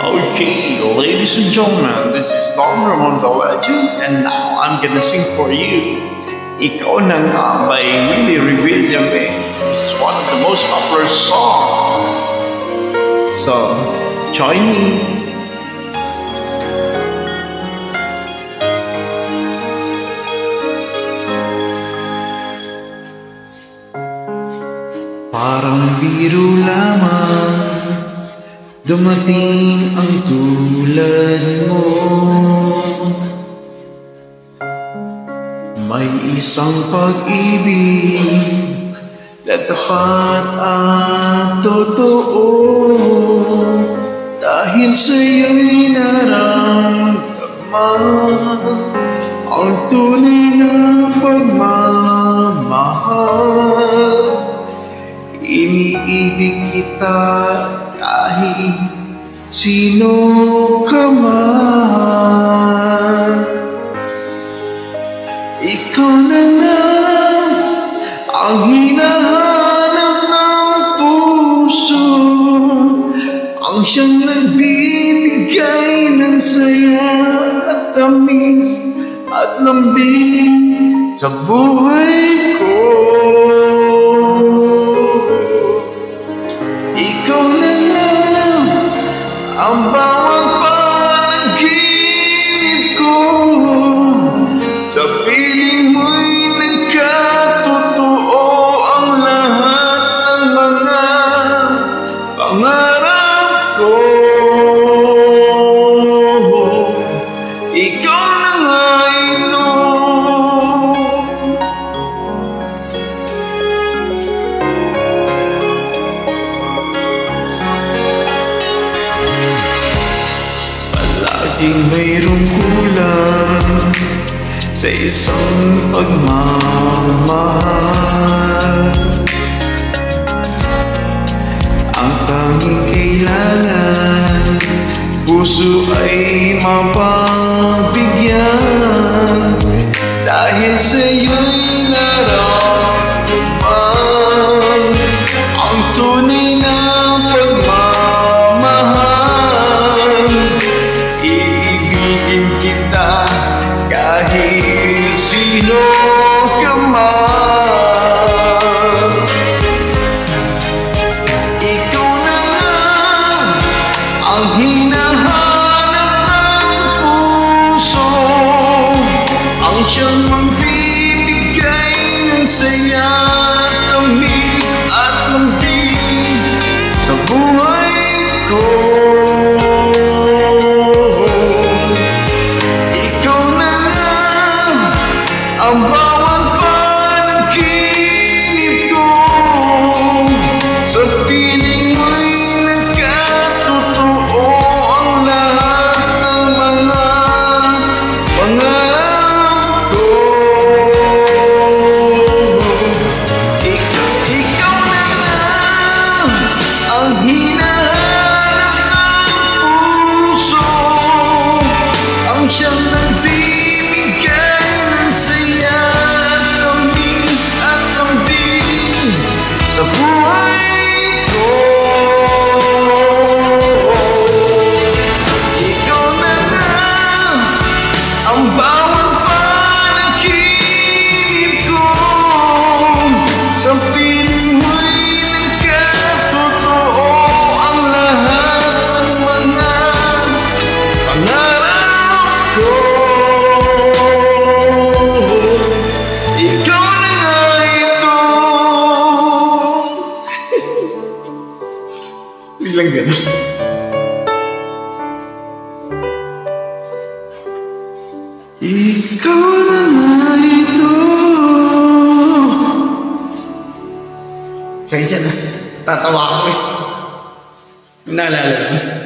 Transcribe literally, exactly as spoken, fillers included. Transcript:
Okay, ladies and gentlemen, this is Don Ramon the Legend, and now I'm gonna sing for you. Ikaw na nga by Willie Revillame. It's one of the most popular songs. So, join me. Parang biro lamang dumating ang tulad mo. May isang pag-ibig na tapat at totoo, dahil sa'yo'y naramdaman ang tunay na pagmamahal. Iniibig kita kahit sino ka man. Ikaw na nga ang hinahanap ng puso, ang siyang nagbibigay ng saya at tamis at lambing sa buhay ko. Ang bawat panaginip ko, sa piling mo'y nagkatotoo ang lahat ng mga pangarap ko. Ikaw na nga ito. Palaging mayroong kulang sa isang pagmamahal. Ang tanging kailangan, puso ay mapagbigyan, dahil sa'yo'y naramdaman ang tunay na kahit sino ka man. Ikaw na nga ang hinahanap ng puso, ang siyang magbibigay ng saya, tamis at lambing sa buhay ko. Ang bawat panaginip ko, sa piling mo'y nagkatotoo ang lahat ng mga pangarap ko. Ikaw, ikaw na nga ang hinahanap ng puso, ang siyang nagbibigay sa buhay ko. Ikaw na nga ang bawat panaginip ko, sa piling mo'y nagkatotoo ang lahat ng mga pangarap ko. Ikaw na nga ito. Bilang gano'n. Ikaw na nga ito. Sige siya na. Tatawa ako eh. Naalala.